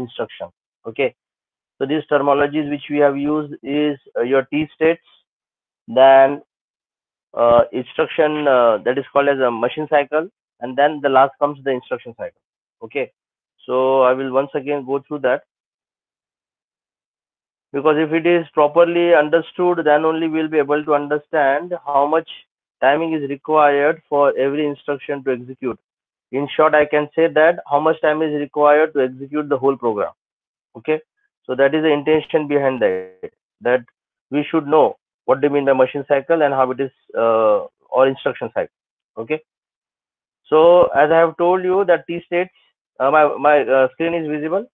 instruction. Okay, so these terminologies which we have used is your T states, then instruction that is called as a machine cycle, and then the last comes the instruction cycle. Okay, so I will once again go through that, because if it is properly understood, then only we'll be able to understand how much timing is required for every instruction to execute. In short, I can say that how much time is required to execute the whole program. Okay, so that is the intention behind that we should know what do you mean by machine cycle and how it is or instruction cycle. Okay, so as I have told you that T states, my screen is visible.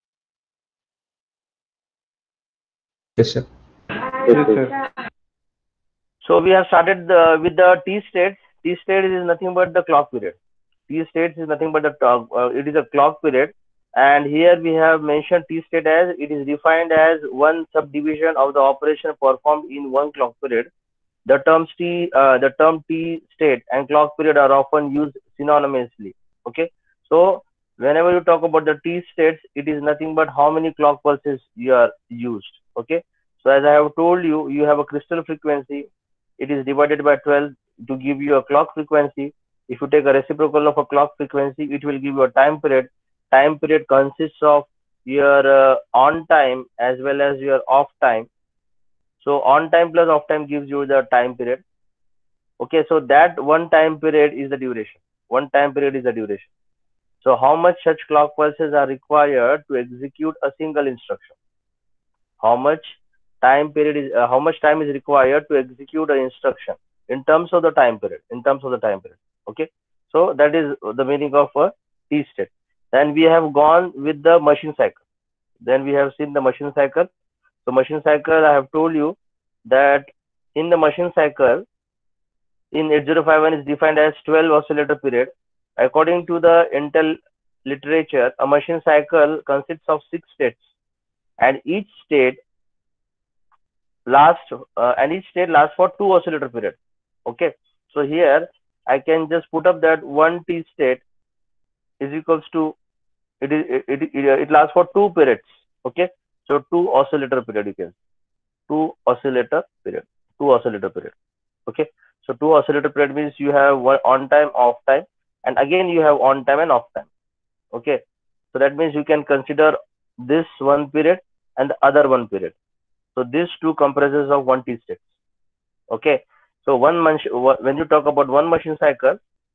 Yes, sir. Yes, sir. So we have started with the T states. T state is nothing but the clock period. T states is nothing but the it is a clock period, and here we have mentioned T state as it is defined as one subdivision of the operation performed in one clock period. The term T state and clock period are often used synonymously. Okay, so whenever you talk about the T states, it is nothing but how many clock pulses you are used. Okay, so as I have told you, you have a crystal frequency. It is divided by 12 to give you a clock frequency. If you take a reciprocal of a clock frequency, it will give you a time period. Time period consists of your on time as well as your off time. So on time plus off time gives you the time period. Okay, so that one time period is the duration. One time period is the duration. So how much such clock pulses are required to execute a single instruction? How much how much time is required to execute an instruction in terms of the time period? In terms of the time period. Okay, so that is the meaning of a T state. Then we have gone with the machine cycle. Then we have seen the machine cycle. So machine cycle, I have told you that in the machine cycle, in 8051 is defined as 12 oscillator period. According to the Intel literature, a machine cycle consists of 6 states, and each state lasts for 2 oscillator period. Okay, so here I can just put up that one T state is equals to it lasts for 2 periods. Okay, so 2 oscillator period, you can 2 oscillator period, 2 oscillator period. Okay, so 2 oscillator period means you have one on time, off time, and again you have on time and off time. Okay, so that means you can consider this one period and the other one period. So these two comprises of one T state. Okay, so when you talk about one machine cycle,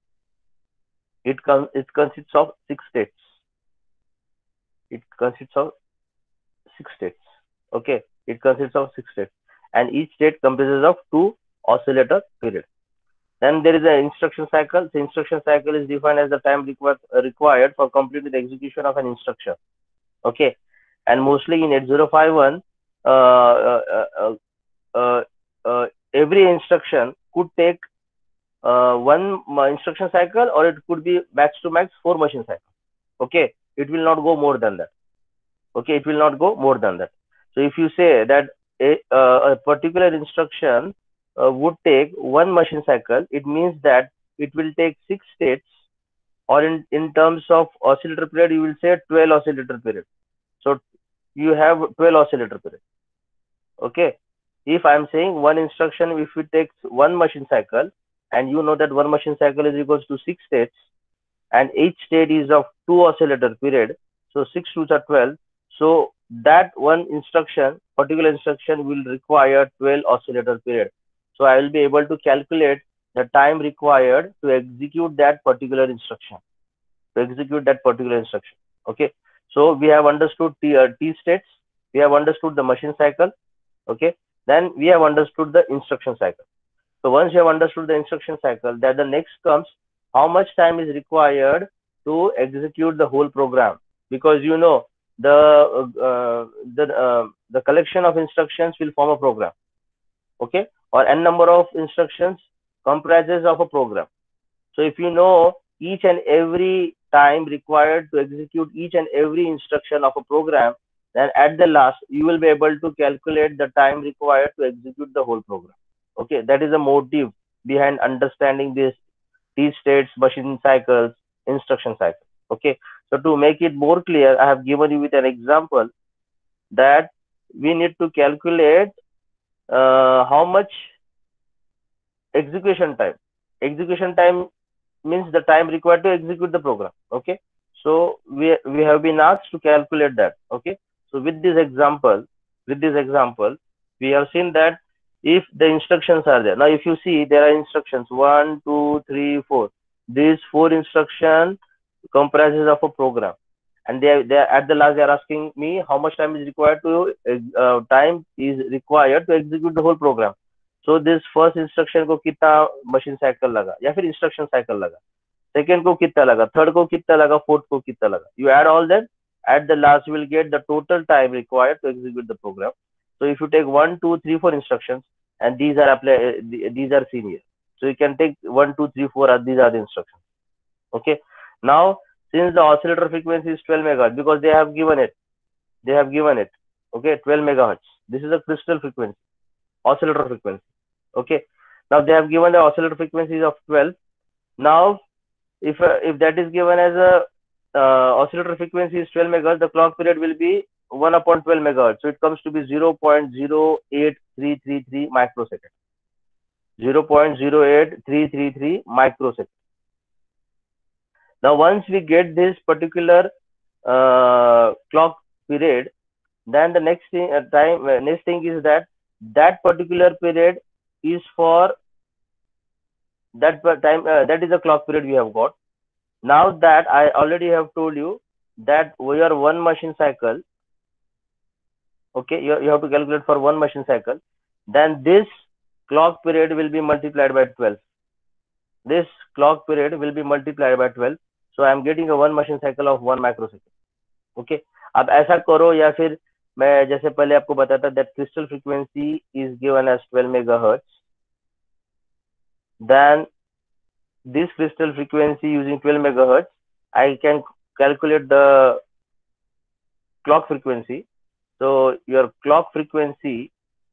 it consists of 6 states. It consists of 6 states. Okay, it consists of 6 states, and each state comprises of 2 oscillator period. Then there is an instruction cycle. The instruction cycle is defined as the time required for completing the execution of an instruction. Okay, and mostly in 8051, uh, uh, uh, uh, every instruction could take one instruction cycle, or it could be max to max 4 machine cycles. Okay, it will not go more than that. Okay, it will not go more than that. So if you say that a particular instruction would take one machine cycle, it means that it will take 6 states, or in terms of oscillator period, you will say 12 oscillator period. So you have 12 oscillator period. Okay, if I'm saying one instruction, if it takes one machine cycle, and you know that one machine cycle is equals to 6 states, and each state is of 2 oscillator period, so 6 twos are 12. So that one instruction, particular instruction, will require 12 oscillator period. So I will be able to calculate the time required to execute that particular instruction. Okay, so we have understood T states, we have understood the machine cycle. Okay, then we have understood the instruction cycle. So once you have understood the instruction cycle, that the next comes how much time is required to execute the whole program, because you know the collection of instructions will form a program. Okay, or n number of instructions comprises of a program. So if you know each and every time required to execute each and every instruction of a program, then at the last you will be able to calculate the time required to execute the whole program. Okay, that is the motive behind understanding this T states, machine cycles, instruction cycle. Okay, So to make it more clear, I have given you with an example that we need to calculate how much execution time. Execution time means the time required to execute the program. Okay. So we have been asked to calculate that. Okay. So with this example, we have seen that if the instructions are there. Now, if you see, there are instructions 1, 2, 3, 4. These 4 instructions comprises of a program, and they are, at the last they are asking me how much time is required to execute the whole program. So this first instruction को कितना machine cycle लगा या फिर instruction cycle लगा, second को कितना लगा, third को कितना लगा, fourth को कितना लगा. You add all that, at the last you will get the total time required to execute the program. So if you take 1, 2, 3, 4 instructions, and these are these are seen here. So you can take 1, 2, 3, 4. These are the instructions. Okay. Now, since the oscillator frequency is 12 megahertz, because they have given it. Okay, 12 megahertz. This is a crystal frequency, oscillator frequency. Okay. Now they have given the oscillator frequencies of 12. Now, if that is given as a oscillator frequency is 12 megahertz, the clock period will be 1 upon 12 megahertz. So it comes to be 0.08333 microsecond. 0.08333 microsecond. Now, once we get this particular clock period, then the next thing is that particular period is for that time. That is the clock period we have got. Now that I already have told you that we are one machine cycle. Okay, you have to calculate for one machine cycle. Then this clock period will be multiplied by 12. This clock period will be multiplied by 12. So I am getting a one machine cycle of 1 microsecond. Okay. अब ऐसा करो या फिर मैं जैसे पहले आपको बताता that crystal frequency is given as 12 megahertz. Then this crystal frequency using 12 megahertz, I can calculate the clock frequency. So your clock frequency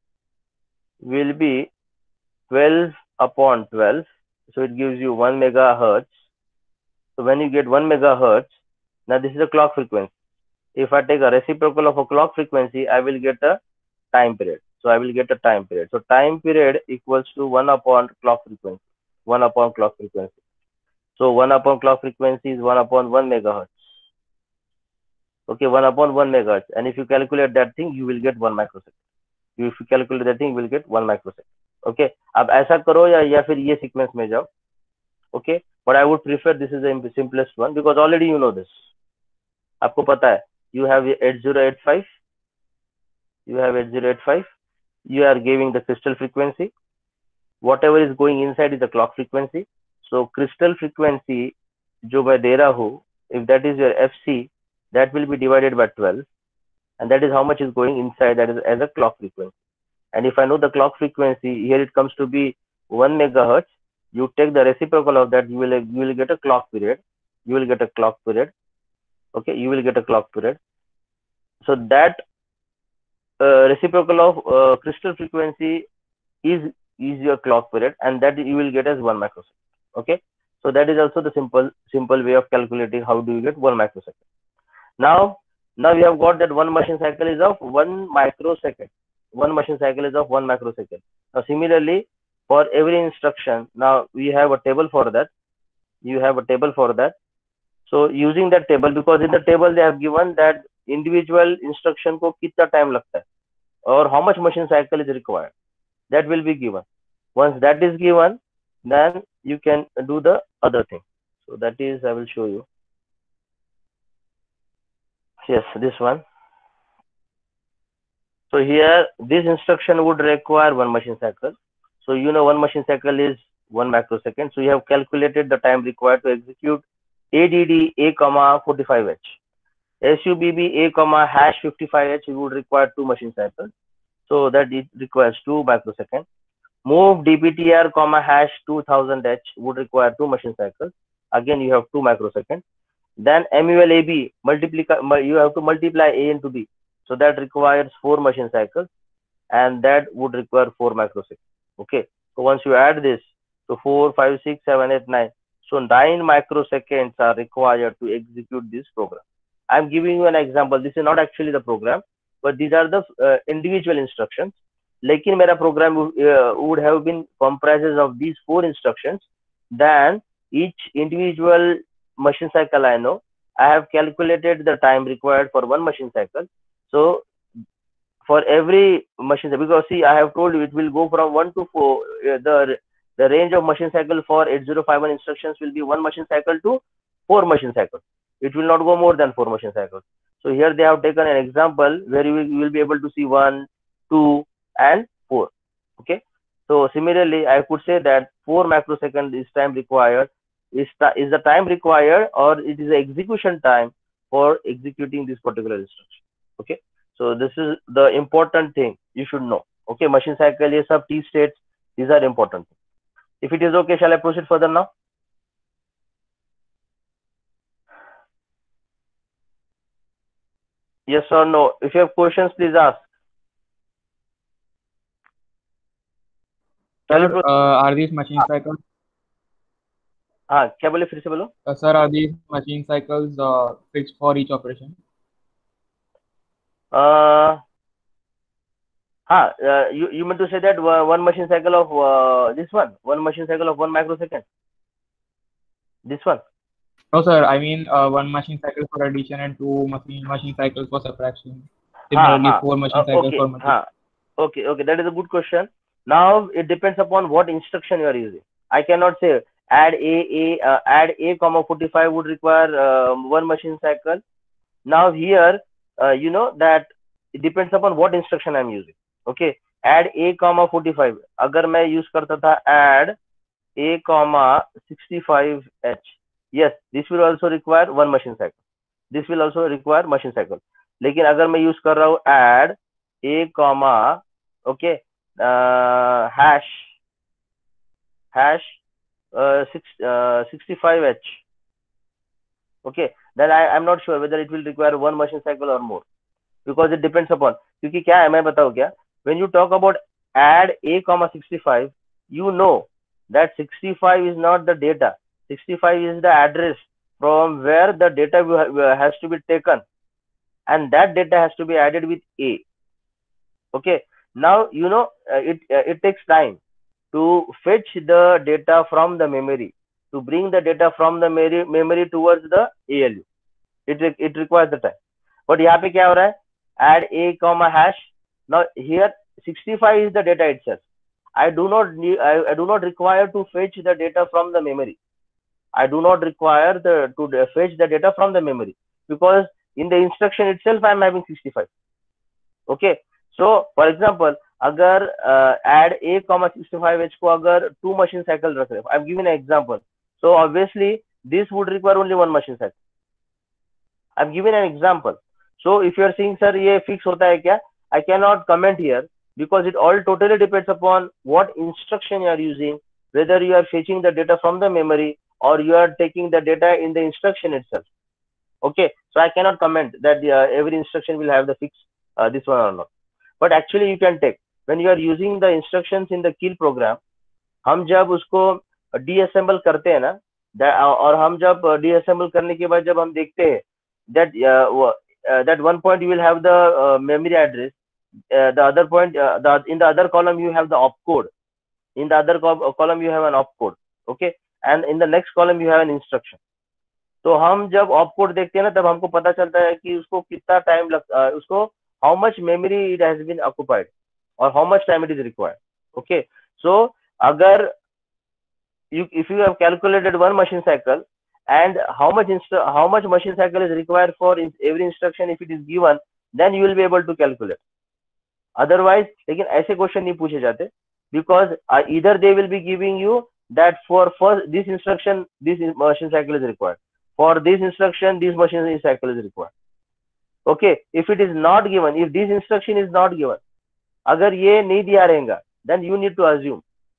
will be 12 upon 12. So it gives you 1 megahertz. So when you get 1 megahertz, now this is a clock frequency. If I take a reciprocal of a clock frequency, I will get a time period. So I will get a time period. So time period equals to 1 upon clock frequency. 1 upon clock frequency. So 1 upon clock frequency is 1 upon 1 megahertz. Okay, 1 upon 1 megahertz. And if you calculate that thing, you will get 1 microsecond. If you calculate that thing, you will get 1 microsecond. Okay, अब ऐसा करो या फिर ये sequence में जाओ. Okay, but I would prefer this is the simplest one because already you know this. आपको पता है. You have 8085. You have 8085. You are giving the crystal frequency. Whatever is going inside is the clock frequency. So crystal frequency जो मैं दे रहा हूँ, if that is your FC, that will be divided by 12, and that is how much is going inside, that is as a clock frequency. And if I know the clock frequency, here it comes to be 1 megahertz. You take the reciprocal of that, you will get a clock period. You will get a clock period. Okay, you will get a clock period. So that reciprocal of crystal frequency is your clock period, and that you will get as 1 microsecond. Okay, so that is also the simple way of calculating how do you get 1 microsecond. Now we have got that one machine cycle is of 1 microsecond. One machine cycle is of 1 microsecond. Now similarly, for every instruction, now we have a table for that. You have a table for that. So using that table, because in the table they have given that individual instruction को कितना time लगता है or how much machine cycle is required, that will be given. Once that is given, then you can do the other thing. So that is, I will show you. Yes, this one. So here this instruction would require one machine cycle. So you know one machine cycle is 1 microsecond. So you have calculated the time required to execute ADD A, 45H. SUBB A, hash 55H, you would require 2 machine cycles. So that it requires 2 microseconds. Move DPTR, hash 2000H would require 2 machine cycles. Again, you have 2 microseconds. Then MULAB, you have to multiply A into B. So that requires 4 machine cycles, and that would require 4 microseconds. Okay. So once you add this, so 4, 5, 6, 7, 8, 9. So 9 microseconds are required to execute this program. I'm giving you an example. This is not actually the program, but these are the individual instructions. लेकिन मेरा program would have been comprises of these 4 instructions. Then each individual machine cycle I know, I have calculated the time required for one machine cycle. So for every machine cycle, because see, I have told you it will go from 1 to 4. The range of machine cycle for 8051 instructions will be 1 machine cycle to 4 machine cycles. It will not go more than 4 machine cycles. So here they have taken an example where you will be able to see 1, 2, and 4. Okay. So similarly, I could say that 4 microsecond is time required. Is the time required, or it is the execution time for executing this particular instruction. Okay. So this is the important thing you should know. Okay, machine cycle, ये सब T states, these are important. If it is okay, shall I proceed further now? Yes or no? If you have questions, please ask. Sir, are these machine cycles? हाँ, क्या बोले, फिर से बोलो. Sir, are these machine cycles fixed for each operation? You meant to say that one machine cycle of one machine cycle of 1 microsecond. This one. No, sir. I mean, one machine cycle for addition and two machine cycles for subtraction. Similarly, 4 machine cycles Okay. for multiplication. Okay. That is a good question. Now it depends upon what instruction you are using. I cannot say add a comma 45 would require 1 machine cycle. Now here, you know that it depends upon what instruction I'm using. Okay, add a comma 45. अगर मैं use करता था add a comma 65h. Yes, this will also require 1 machine cycle. This will also require machine cycle. लेकिन अगर मैं use कर रहा हूँ add a comma, okay, hash 65h. Okay, then I'm not sure whether it will require 1 machine cycle or more, because it depends upon. क्योंकि क्या है, मैं बताऊँ क्या, when you talk about add a comma 65, you know that 65 is not the data. 65 is the address from where the data has to be taken, and that data has to be added with a. Okay, now you know it takes time to fetch the data from the memory, to bring the data from the memory towards the ALU. It requires the time. But यहाँ पे क्या हो रहा है, add a comma hash. Now here 65 is the data itself. I do not require to fetch the data from the memory. I do not require to fetch the data from the memory, because in the instruction itself I am having 65. Okay, so for example, अगर add a comma 65h को अगर 2 machine cycle रख रहे, I'm giving an example. So obviously this would require only 1 machine cycle. I'm giving an example. So if you are saying sir ये fix होता है क्या, I cannot comment here, because it all totally depends upon what instruction you are using, whether you are fetching the data from the memory or you are taking the data in the instruction itself. Okay, so I cannot comment that every instruction will have the fix this one or not. But actually you can take, when you are using the instructions in the kill program, हम जब उसको deassemble करते हैं ना, और हम जब deassemble करने के बाद जब हम देखते हैं that one point you will have the memory address, the other point in the other column you have the opcode, in the other column you have an opcode. Okay, and in the next column you have an instruction. तो हम जब opcode देखते हैं ना, तब हमको पता चलता है कि उसको कितना टाइम उसको how much memory it has been occupied or how much time it is required. Okay, so अगर if you have calculated 1 machine cycle and how much machine cycle is required for every instruction, if it is given, then you will be able to calculate. Otherwise, लेकिन ऐसे question नहीं पूछे जाते, because either they will be giving you that for this instruction this machine cycle is required, for this instruction this machine cycle is required. Okay, if it is not given, if this instruction is not given, अगर ये नहीं दिया रहेगा, then you need to assume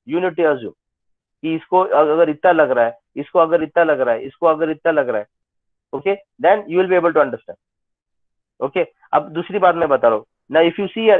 कि इसको अगर इतना लग रहा है, इसको अगर इतना लग रहा है, इसको अगर इतना लग रहा है. Okay, then you will be able to understand. Okay, अब दूसरी बात मैं बता रहा हूँ. Now if you see here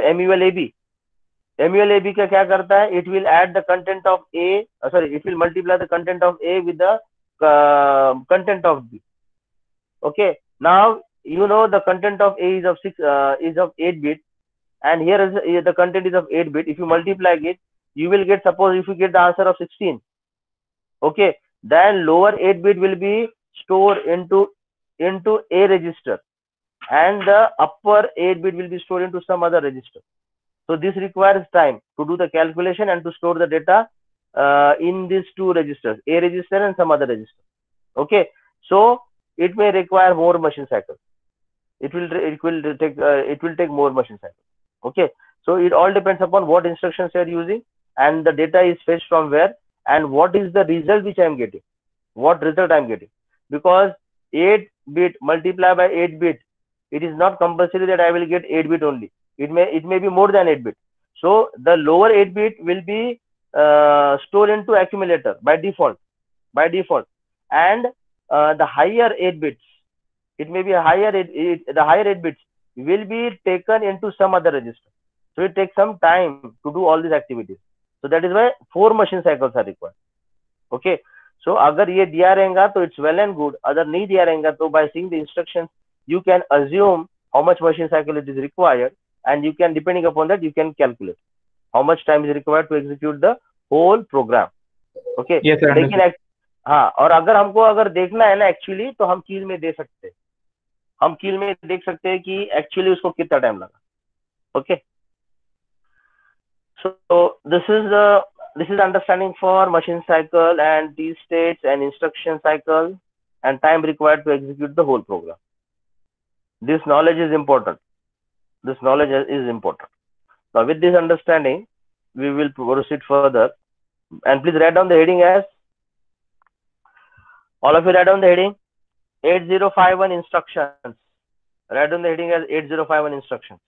MULAB का क्या करता है, it will add the content of A, it will multiply the content of A with the content of B. Okay, now you know the content of A is of 8 bit, and here is the content is of 8 bit. If you multiply it, you will get, suppose if you get the answer of 16, okay, then lower 8 bit will be stored into A register, and the upper 8 bit will be stored into some other register. So this requires time to do the calculation and to store the data in these two registers, A register and some other register. Okay, so it may require more machine cycles. It will take more machine cycles. Okay, so it all depends upon what instructions you are using, and the data is fetched from where, and what is the result which I am getting, what result I am getting. Because 8 bit multiplied by 8 bit, it is not compulsory that I will get 8 bit only. It may be more than 8 bit. So the lower 8 bit will be stored into accumulator by default, and the higher 8 bits, it may be the higher 8 bits will be taken into some other register. So it takes some time to do all these activities. So that is why 4 machine cycles are required. Okay, so अगर ये दिया रहेगा तो it's well and good. अगर नहीं दिया रहेगा तो by seeing the instructions you can assume how much machine cycle it is required, and you can, depending upon that, you can calculate how much time is required to execute the whole program. Okay, Yes, sir. लेकिन हाँ, और अगर हमको अगर देखना है ना actually, तो हम कील में दे सकते हैं, हम कील में देख सकते हैं कि एक्चुअली उसको कितना टाइम लगा. Okay, so this is understanding for machine cycle and T states and instruction cycle and time required to execute the whole program. This knowledge is important. This knowledge is important. Now with this understanding, we will proceed further. And please write down the heading as, all of you write down the heading 8051 instructions. Write down the heading as 8051 instructions.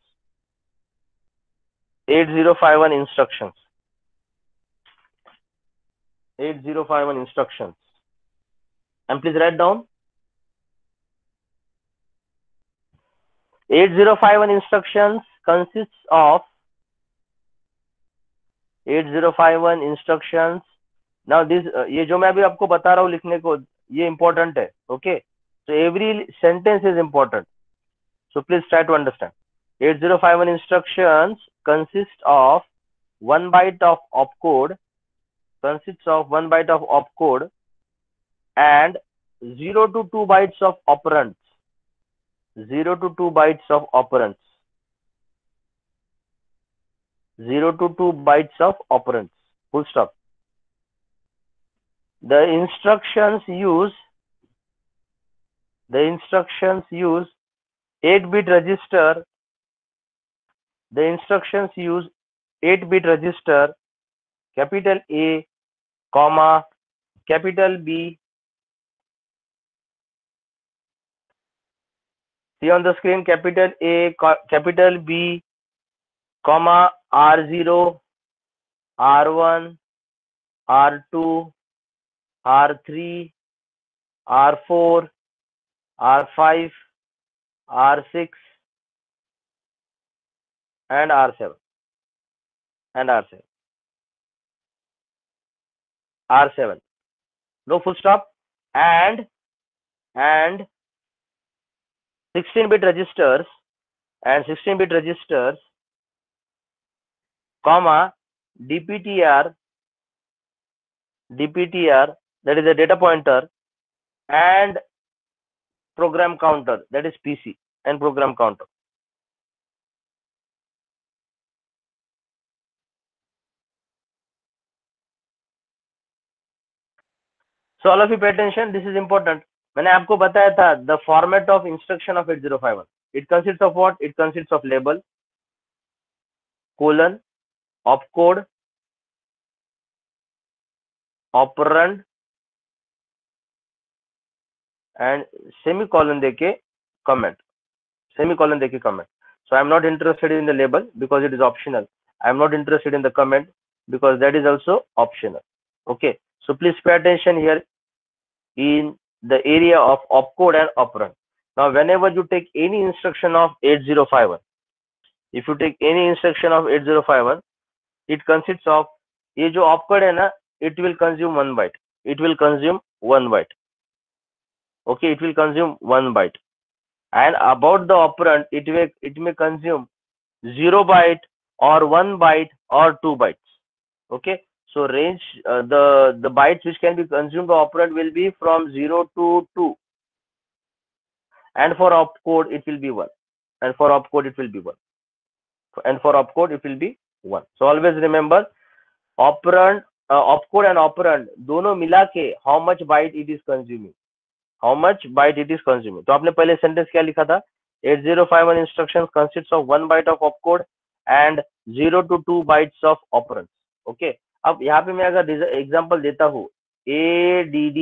8051 instructions. 8051 instructions. And please write down 8051 instructions consists of 8051 instructions. Now this ये जो मैं अभी आपको बता रहा हूँ लिखने को, ये important है. Okay, so every sentence is important. So please try to understand. 8051 instructions consists of 1 byte of opcode, and 0 to 2 bytes of operands. 0 to 2 bytes of operands. 0 to 2 bytes of operands. Full stop. The instructions use 8-bit register. The instructions use 8-bit register, capital A, comma, capital B. See on the screen, capital A, capital B, comma, R0, R1, R2, R3, R4, R5, R6, and R7, R7. No full stop. And 16-bit registers, comma, DPTR, that is a data pointer, and program counter, that is PC, and program counter. So all of you pay attention, this is important. मैंने आपको बताया था the format of instruction of 8051. It consists of what? It consists of label, colon, opcode, operand, and semicolon देके comment. So I am not interested in the label because it is optional. I am not interested in the comment because that is also optional. Okay, so please pay attention here in the area of opcode and operand. Now whenever you take any instruction of 8051, if you take any instruction of 8051, it consists of, ये जो opcode है ना, it will consume 1 byte. Okay, it will consume 1 byte. And about the operand, it may consume 0 byte or 1 byte or 2 bytes. Okay, so range, the bytes which can be consumed by operand will be from 0 to 2, and for opcode it will be 1, and for opcode it will be 1, and for opcode it will be 1. So always remember, operand, opcode and operand दोनों मिला के how much byte it is consuming, how much byte it is consuming. तो आपने पहले sentence क्या लिखा था? 8051 instructions consists of 1 byte of opcode and 0 to 2 bytes of operands. Okay, अब यहाँ पे मैं अगर एग्जांपल देता हूँ, add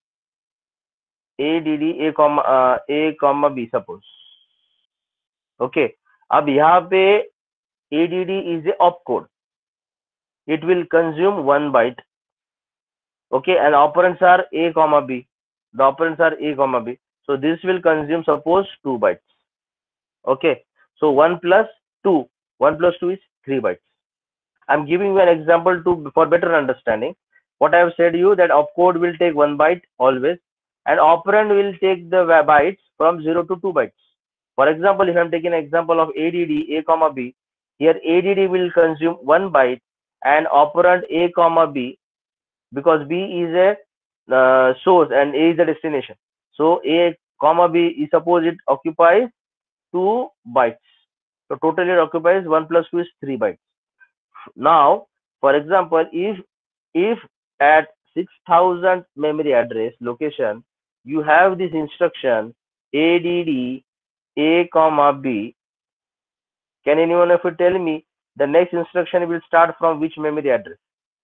a b suppose. Okay, अब यहाँ पे add is a opcode, it will consume 1 byte. Okay, and operands are a comma b, the operands are a comma b, so this will consume suppose 2 bytes. Okay, so 1 plus 2, 1 plus 2 is 3 bytes. I'm giving you an example to for better understanding. What I have said you that opcode will take 1 byte always, and operand will take the bytes from 0 to 2 bytes. For example, if I'm taking an example of add a comma b, here add will consume 1 byte and operand a comma b, because b is a source and a is the destination. So a comma b is suppose it occupies 2 bytes. So totally it occupies 1 plus 2 is 3 bytes. Now, for example, if at 6000 memory address location you have this instruction add a comma b, can anyone of you tell me the next instruction will start from which memory address?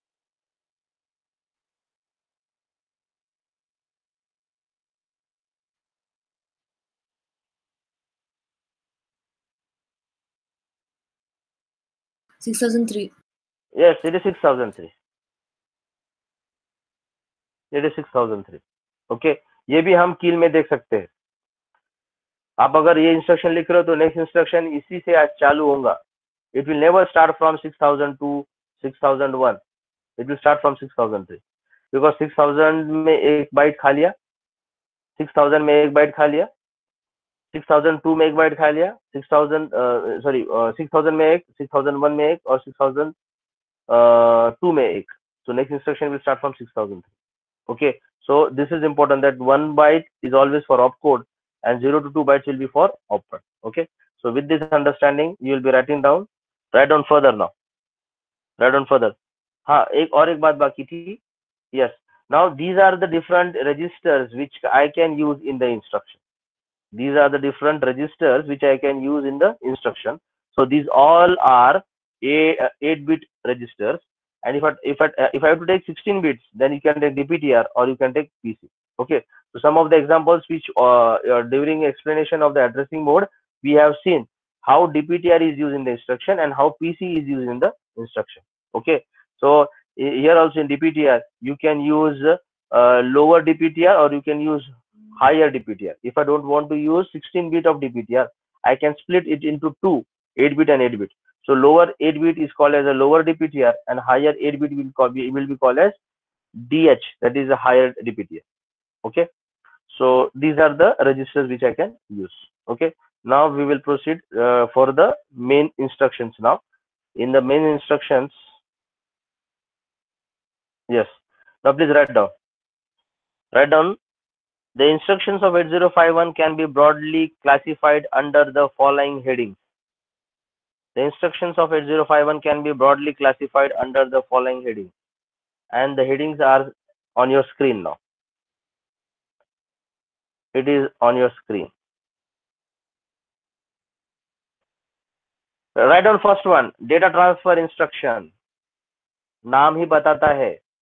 Six 6003. Yes, it is 6003. It is 6003. Okay, ये भी हम कील में देख सकते हैं. आप अगर ये इंस्ट्रक्शन लिख रहे हो तो नेक्स्ट इंस्ट्रक्शन इसी से आज चालू होगा. It will never start from 6002, 6001. It will start from 6003, because 6000 में एक बाइट खा लिया, 6000 में एक बाइट खा लिया, 6002 में एक बाइट खा लिया, 6000 सॉरी 6000 में एक, 6001 में एक और 6002 में एक. So next instruction will start from 6003. Okay, so this is important that 1 byte is always for opcode and 0 to 2 bytes will be for operand. Okay, so with this understanding you will be writing down. Write down further now. Write down further. हाँ, एक बात बाकी थी. Yes, now these are the different registers which I can use in the instruction. These are the different registers which I can use in the instruction. So these all are 8-bit registers, and if I have to take 16 bits, then you can take DPTR or you can take PC. Okay, so some of the examples which during explanation of the addressing mode we have seen how DPTR is used in the instruction and how PC is used in the instruction. Okay, so here also in DPTR you can use lower DPTR or you can use higher DPTR. If I don't want to use 16-bit of DPTR, I can split it into two, 8-bit and 8-bit. So lower 8-bit is called as a lower DPTR, and higher 8-bit will be called as DH, that is a higher DPTR. Okay, so these are the registers which I can use. Okay, now we will proceed for the main instructions. Now in the main instructions, yes, now please write down. The instructions of 8051 can be broadly classified under the following headings. The instructions of 8051 can be broadly classified under the following headings, and the headings are on your screen now. It is on your screen. Write down first one, data transfer instruction. नाम ही बताता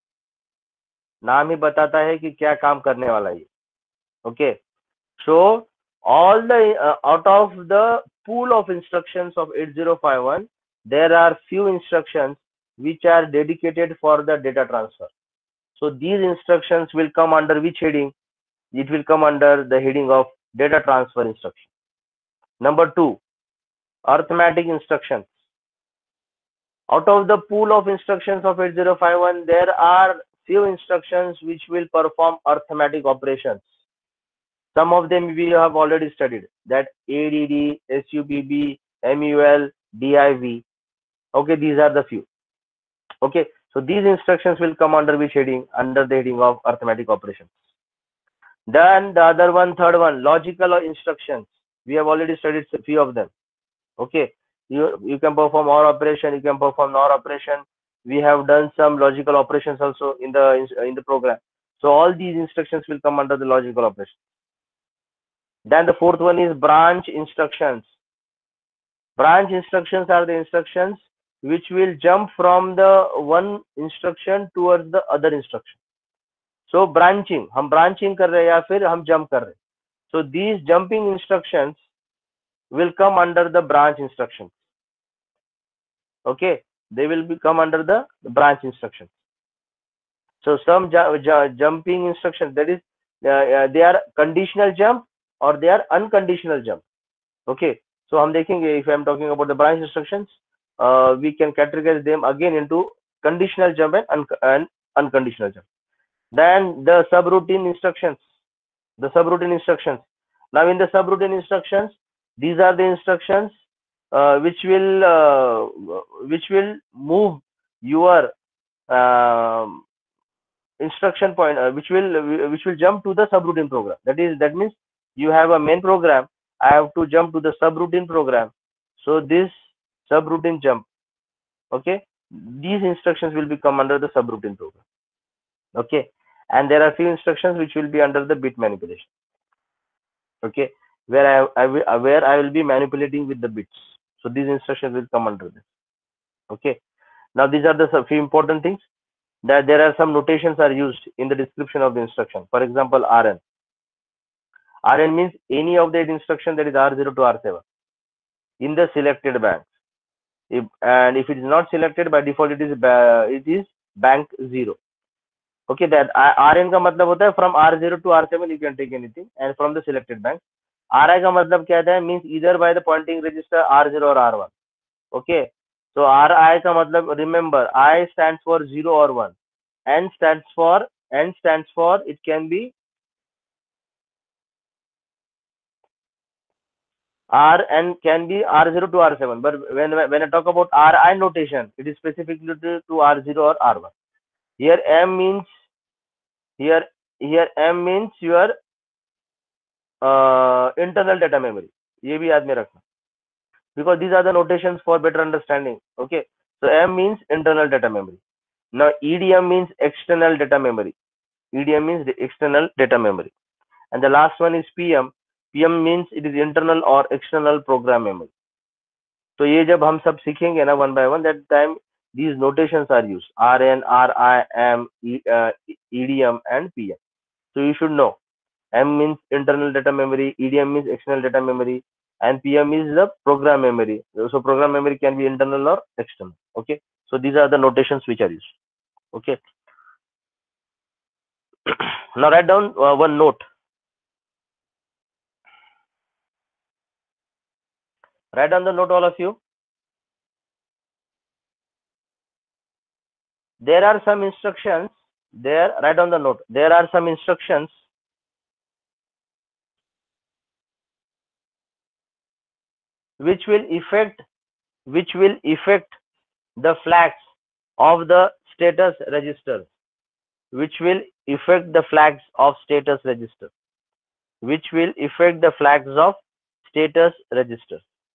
है कि क्या काम करने वाला है. Okay, so all the out of the pool of instructions of 8051, there are few instructions which are dedicated for the data transfer. So these instructions will come under which heading? It will come under the heading of data transfer instruction. Number 2, arithmetic instructions. Out of the pool of instructions of 8051, there are few instructions which will perform arithmetic operations. Some of them we have already studied, that ADD, SUBB, MUL, DIV. Okay, these are the few. Okay, so these instructions will come under which heading? Under the heading of arithmetic operations. Then the other one, third one, logical instructions. We have already studied a few of them. Okay, you can perform OR operation, you can perform NOR operation. We have done some logical operations also in the program. So all these instructions will come under the logical operation. Then the fourth one is branch instructions. Branch instructions are the instructions which will jump from the one instruction towards the other instruction. So branching, हम branching कर रहे हैं या फिर हम jump कर रहे हैं. So these jumping instructions will come under the branch instructions. Okay, they will come under the branch instructions. So some jumping instructions, that is, they are conditional jump or they are unconditional jump. Okay, so हम देखेंगे, if I am talking about the branch instructions, we can categorize them again into conditional jump and unconditional jump. Then the subroutine instructions. The subroutine instructions. Now in the subroutine instructions, these are the instructions which will move your instruction point, which will jump to the subroutine program. That means you have a main program. I have to jump to the subroutine program. So this subroutine jump. Okay, these instructions will become under the subroutine program. Okay, and there are few instructions which will be under the bit manipulation. Okay, where I will be manipulating with the bits. So these instructions will come under this. Okay, now these are the few important things, that there are some notations are used in the description of the instruction. For example, RN. RN means any of the instruction, that is R0 to R7 in the selected bank. And if it is not selected, by default it is bank 0. Okay, that RN का मतलब होता है from R0 to R7 you can take anything, and from the selected bank. RI का मतलब क्या है? Means either by the pointing register R0 or R1. Okay, so RI का मतलब, remember, I stands for 0 or 1, N stands for it can be R and can be R0 to R7, but when I talk about RI notation, it is specifically to R0 or R1. Here M means your internal data memory. ये भी याद में रखना, because these are the notations for better understanding. Okay, so M means internal data memory. Now EDM means external data memory. EDM means the external data memory. And the last one is PM. PM means it is internal or external program memory. So ये जब हम सब सीखेंगे ना one by one, that time these notations are used: RN, RI, M, EDM and PM. So you should know M means internal data memory, EDM means external data memory, and PM is the program memory. So program memory can be internal or external. Okay, so these are the notations which are used. Okay, now write down one note. Write down the note, all of you. There are some instructions there. Write down the note. There are some instructions which will affect the flags of the status register. Which will affect the flags of status register. Which will affect the flags of status register.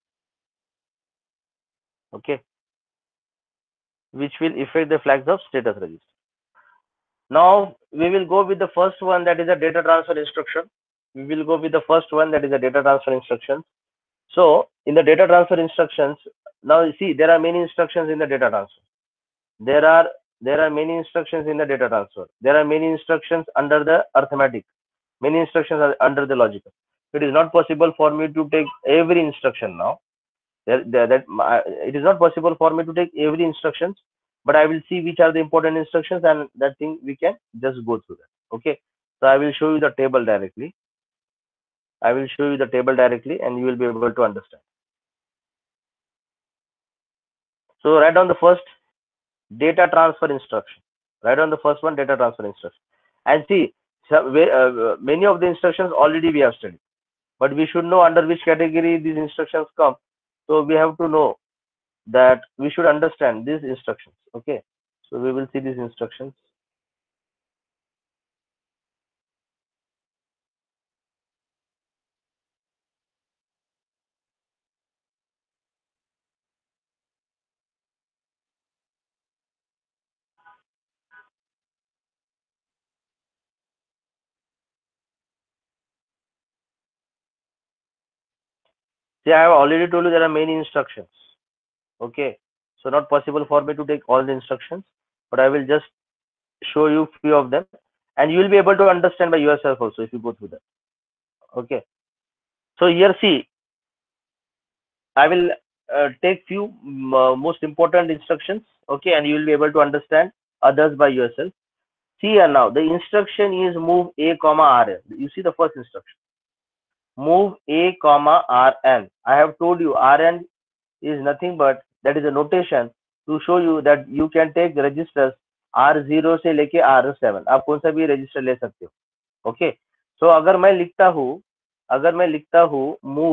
Okay, which will affect the flags of status register. Now we will go with the first one, that is a data transfer instruction. We will go with the first one, that is a data transfer instruction. So in the data transfer instructions, now you see there are many instructions in the data transfer. There are many instructions in the data transfer. There are many instructions under the arithmetic. Many instructions are under the logical. It is not possible for me to take every instruction now. It is not possible for me to take every instructions, but I will see which are the important instructions, and that thing we can just go through that. Okay, so I will show you the table directly. And you will be able to understand. So write down the first data transfer instruction. Write down the first one, data transfer instruction. And see, many of the instructions already we have studied, but we should know under which category these instructions come. So we have to know that we should understand these instructions. Okay, so we will see these instructions. See, I have already told you there are many instructions. Okay, so not possible for me to take all the instructions, but I will just show you few of them, and you will be able to understand by yourself also if you go through that. Okay, so here see, I will take few most important instructions. Okay, and you will be able to understand others by yourself. See here now, the instruction is move a comma rn. You see the first instruction, move a comma rn. I have told you rn is nothing but that is a notation to show you that you can take registers R0 से लेके R7, आप कौन सा भी register ले सकते हो. Okay, सो अगर मैं लिखता हूँ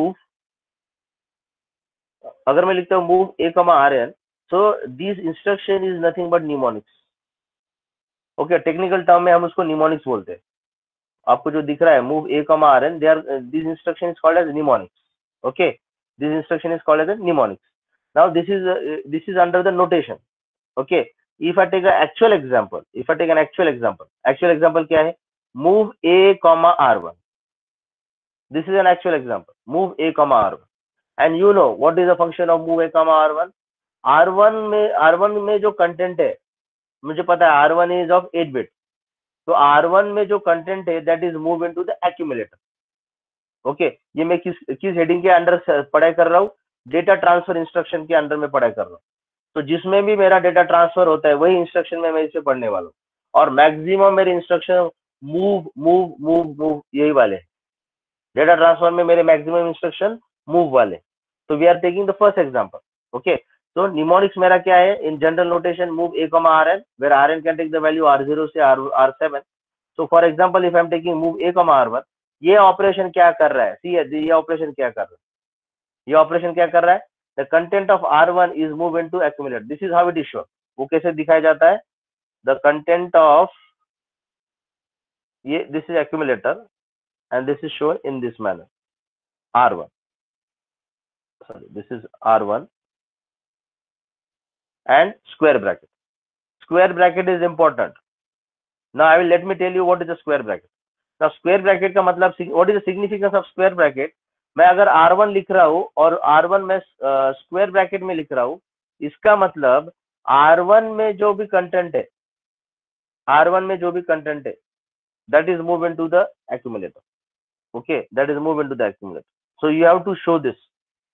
move A comma R N, so this instruction is nothing but mnemonics. Okay, technical term में हम उसको निमोनिक्स बोलते हैं. आपको जो दिख रहा है move A comma R N, this instruction is called as mnemonics. Okay, this instruction is called as mnemonics. Now this is under the notation. Okay, if I take an actual example, actual example क्या है, move a comma r1. This is an actual example, move a comma r1, and you know what is the function of move a comma r1. r1 में जो content है मुझे पता है, r1 is of 8 bit, तो r1 में जो content है that is move into the accumulator. Okay, ये मैं किस हेडिंग के अंडर पढ़ाई कर रहा हूँ, डेटा ट्रांसफर इंस्ट्रक्शन के अंडर में पढ़ाई कर रहा हूँ. तो जिसमें भी मेरा डेटा ट्रांसफर होता है वही इंस्ट्रक्शन में मैं इसे पढ़ने वाला हूँ, और मैक्सिमम मेरे instruction move move move move यही वाले. डेटा ट्रांसफर में मेरे मैक्सिमम इंस्ट्रक्शन मूव वाले. तो we are taking the first example. Okay, तो निमोनिक्स मेरा क्या है, in general notation move A comma R N, where R N can take the value R0 से R7. So for example if I am taking move A comma R1, ये operation क्या कर रहा है, सी ये ऑपरेशन क्या कर रहा है, the content of R1 is moved into accumulator. This is how it is shown. वो कैसे दिखाया जाता है, the content of ये, this is accumulator and this is shown in this manner, R1. Sorry, this is R1 and square bracket. Square bracket is important. Now I will let me tell you what is the square bracket. Now square bracket का मतलब, what is the significance of square bracket. मैं अगर R1 लिख रहा हूँ और R1 में square bracket में लिख रहा हूँ, इसका मतलब R1 में जो भी कंटेंट है, that is move into the accumulator. Okay, that is move into the accumulator. So you have to show this.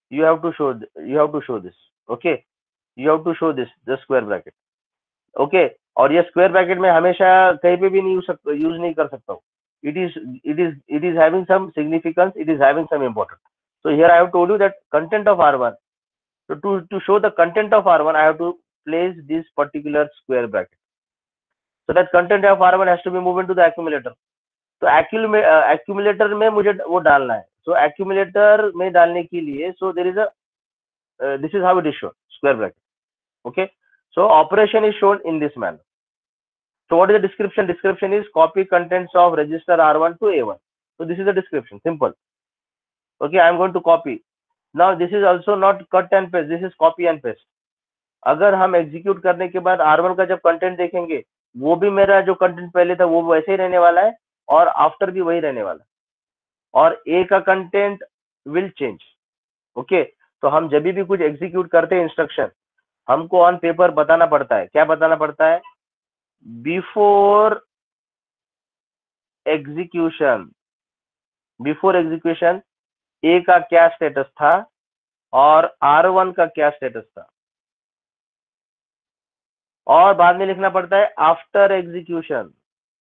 Okay, you have to show this, the square bracket. Okay, और ये square bracket में हमेशा कहीं पे भी नहीं use नहीं कर सकता हूँ. It is having some significance, it is having some importance. So here I have told you that content of R1. So to show the content of R1, I have to place this particular square bracket. So that content of R1 has to be moved into the accumulator. तो accumulator में मुझे वो डालना है. So accumulator में डालने के लिए, so there is a this is how it is shown, square bracket. Okay, so operation is shown in this manner. So what is the description? Description is copy contents of register R1 to A1. So this is the description, simple. Okay, I am going to copy. Now this is also not cut and paste, this is copy and paste. अगर हम execute करने के बाद R1 का जब content देखेंगे, वो भी मेरा जो कंटेंट पहले था वो वैसे ही रहने वाला है, और आफ्टर भी वही रहने वाला है, और A का कंटेंट विल चेंज. ओके, तो हम जब भी कुछ एग्जीक्यूट करते हैं इंस्ट्रक्शन, हमको ऑन पेपर बताना पड़ता है. क्या बताना पड़ता है? बिफोर एग्जीक्यूशन ए का क्या स्टेटस था और R1 का क्या स्टेटस था, और बाद में लिखना पड़ता है आफ्टर एग्जीक्यूशन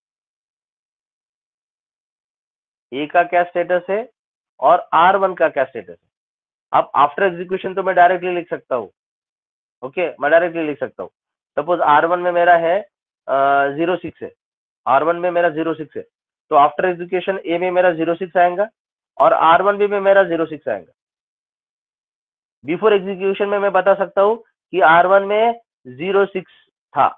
ए का क्या स्टेटस है और R1 का क्या स्टेटस है. अब आफ्टर एग्जीक्यूशन तो मैं डायरेक्टली लिख सकता हूँ. ओके, मैं डायरेक्टली लिख सकता हूँ. सपोज R1 में मेरा है 06 है, R1 में मेरा 06 है, तो आफ्टर एग्जीक्यूशन ए में मेरा 06 आएगा और R1 भी में मेरा 06 आएगा। बिफोर एग्जीक्यूशन में मैं बता सकता हूँ कि R1 में 06 था,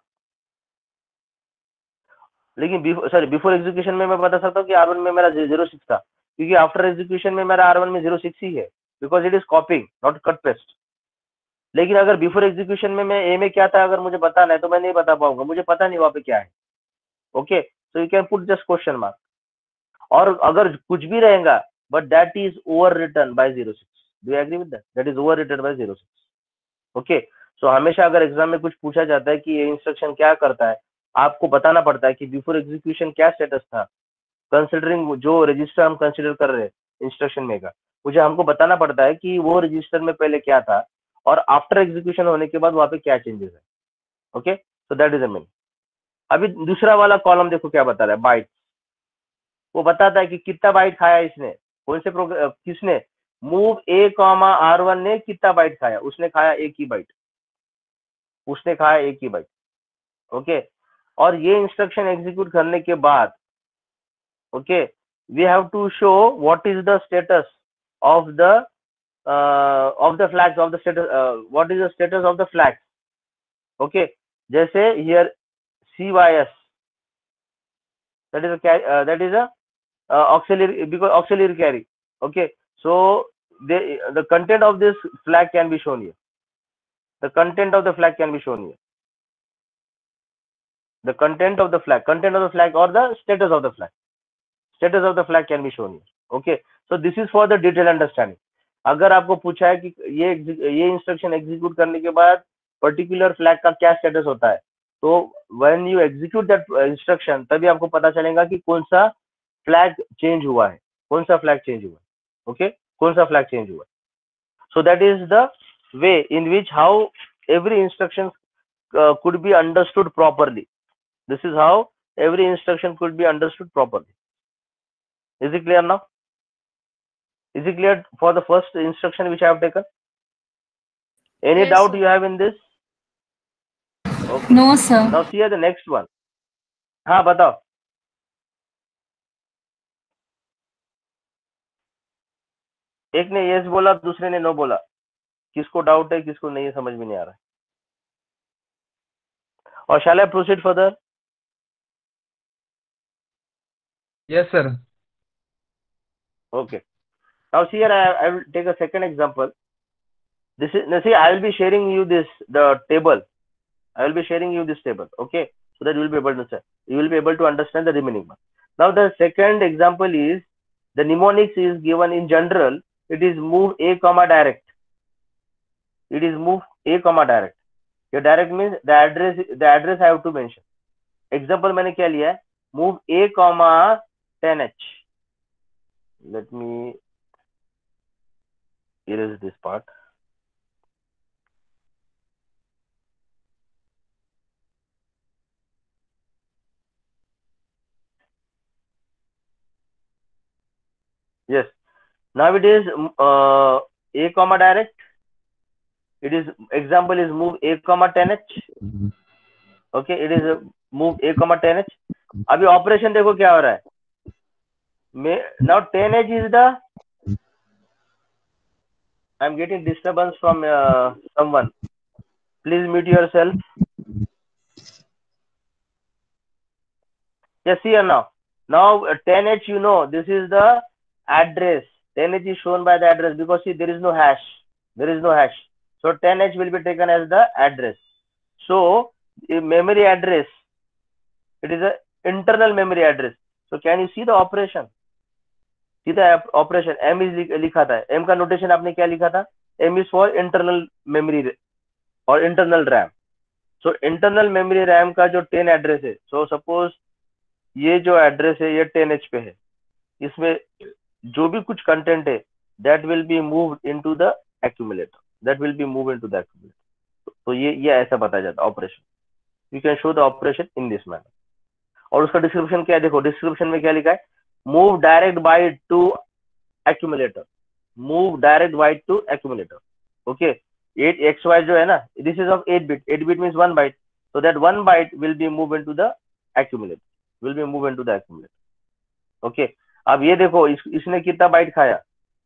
लेकिन बिफोर एग्जीक्यूशन में मैं बता सकता हूँ कि R1 में मेरा 06 था, क्योंकि आफ्टर एग्जीक्यूशन में मेरा R1 में 06 ही है, because it is copying not cut paste. लेकिन अगर बिफोर एग्जीक्यूशन में मैं ए में क्या था अगर मुझे बताना है तो मैं नहीं बता पाऊंगा, मुझे पता नहीं वहां पे क्या है। Okay, so you can put just question mark, और अगर कुछ भी रहेगा but that is over return by 06। Do you agree with that? That is over return by 06। Okay, so हमेशा अगर एग्जाम में कुछ पूछा जाता है कि ये इंस्ट्रक्शन क्या करता है, आपको बताना पड़ता है कि बिफोर एग्जीक्यूशन क्या स्टेटस था, कंसिडरिंग जो रजिस्टर हम कंसिडर कर रहे हैं इंस्ट्रक्शन में का, मुझे हमको बताना पड़ता है कि वो रजिस्टर में पहले क्या था और आफ्टर एग्जीक्यूशन होने के बाद वहां पे क्या चेंजेस है। Okay, so that is the mean. अभी दूसरा वाला कॉलम देखो क्या बता रहा है, बाइट। वो बताता है कि कितना बाइट खाया इसने, कौन से किसने, मूव ए कॉमा R1 ने कितना बाइट खाया, उसने खाया एक ही बाइट, उसने खाया एक ही बाइट। ओके, और ये इंस्ट्रक्शन एग्जीक्यूट करने के बाद okay, we have to show what is the status of the flags of the status, what is the status of the flags. Okay, जैसे here CYS, that is a auxiliary, because auxiliary carry. Okay, so the content of this flag can be shown here. The content of the flag can be shown here. The content of the flag or the status of the flag. Status of the flag can be shown here. Okay, so this is for the detailed understanding. अगर आपको पूछा है कि ये instruction execute करने के बाद particular flag का क्या स्टेटस होता है, तो when you execute that instruction तभी आपको पता चलेगा कि कौन सा फ्लैग चेंज हुआ है, कौन सा फ्लैग चेंज हुआ है। ओके, कौन सा फ्लैग चेंज हुआ है। So that is the way in which how every instruction could be understood properly. This is how every instruction could be understood properly. Is it clear now? Is it clear for the first instruction which I have taken? Any Yes, doubt sir. you have in this? Okay. No, sir. Now see the next one. हाँ बताओ। एक ने yes बोला, दूसरे ने no बोला, किसको doubt है, किसको नहीं है, समझ में नहीं आ रहा है। और shall I proceed further? Yes, sir. Okay. Now see here, I will take a second example. This is, see, I will be sharing you the table. I will be sharing you this table. Okay, so that you will be able to understand the remaining one. Now the second example is the mnemonics is given in general. It is move a comma direct. It is move a comma direct. Your direct means the address I have to mention. Example मैंने क्या लिया है, move a comma 10h. Let me erase this part. Yes, now it is a comma direct. It is example is move a comma 10h. Okay, it is move a comma 10h. अभी operation देखो क्या हो रहा है। Now 10h is the, I am getting disturbance from someone. Please mute yourself. Yes, here now. Now 10h, you know, this is the address. 10h is shown by the address because see there is no hash. There is no hash. So 10h will be taken as the address. So memory address, it is a internal memory address. So can you see the operation? See the operation. M is लिखा था, M का notation आपने क्या लिखा था, M is for internal memory और internal RAM. So internal memory RAM का जो 10 एड्रेस है, so suppose ये जो एड्रेस है ये 10h पे है, इसमें जो भी कुछ कंटेंट है that will be moved into the accumulator. That will be moved into the accumulator. तो ये ऐसा बताया जाता है operation. You can show the operation in this manner. और उसका डिस्क्रिप्शन क्या है, देखो डिस्क्रिप्शन में क्या लिखा है, move direct byte to accumulator. Move direct byte to accumulator. Okay, 8xy जो है ना, this is of 8 bit. 8 bit means 1 byte. So that 1 byte will be moved into the accumulator. Okay, अब ये देखो इसने कितना बाइट खाया,